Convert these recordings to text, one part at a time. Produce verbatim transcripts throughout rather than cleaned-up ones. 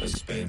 Hyperspin.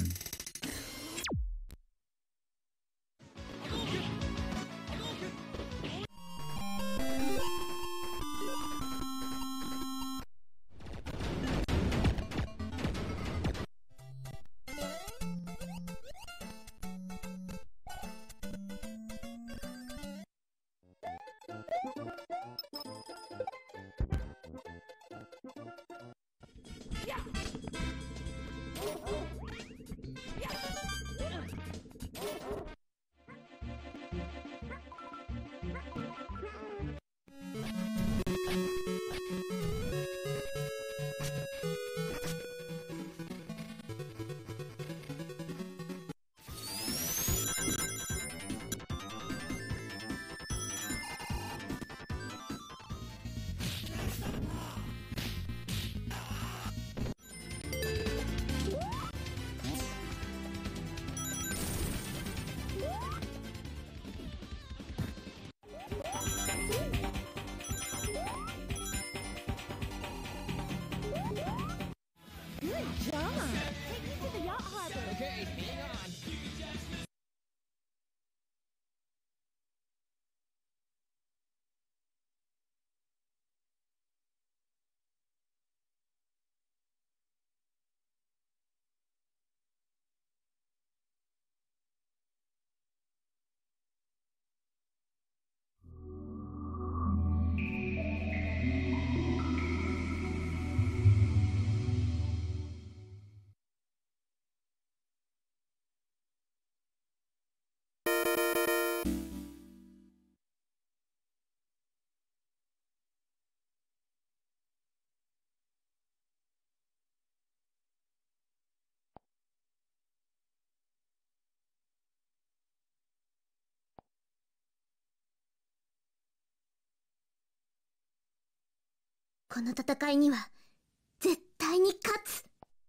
この戦いには絶対に勝つ。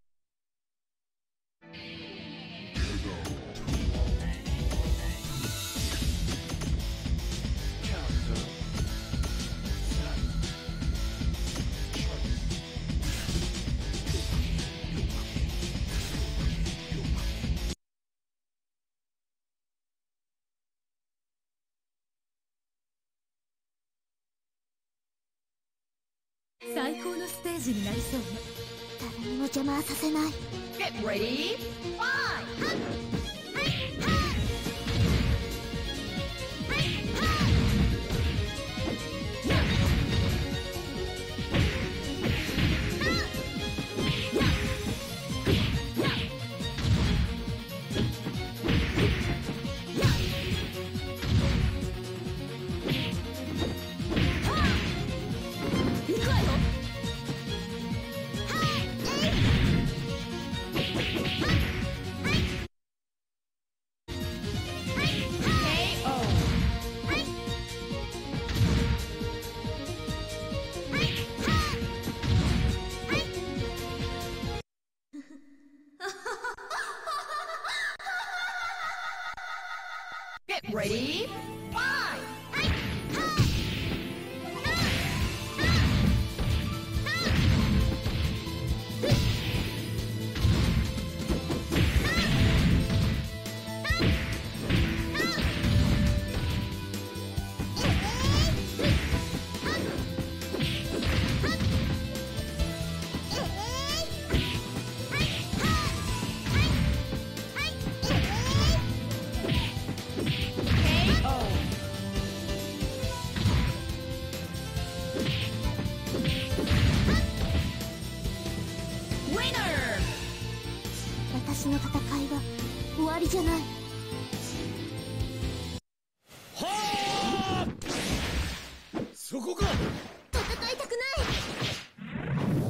最高のステージになりそうね。 誰にも邪魔はさせない。 Get ready, fight! ！Get ready, fight! 私の戦いは終わりじゃない。 はあ、そこか。 戦いたくない。私を行かせて引いてく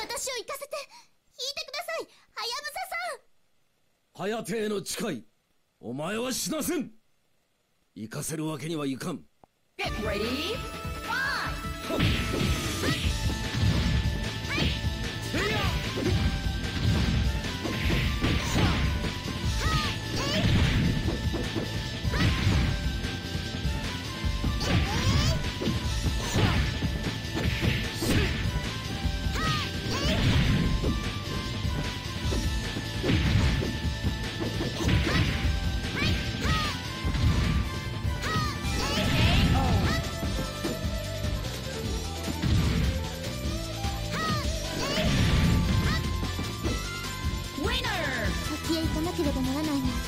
ださい、はやぶささん。 はやてへの誓い、お前は死なせん。行かせるわけにはいかん。 Get ready, fight! えいならないの。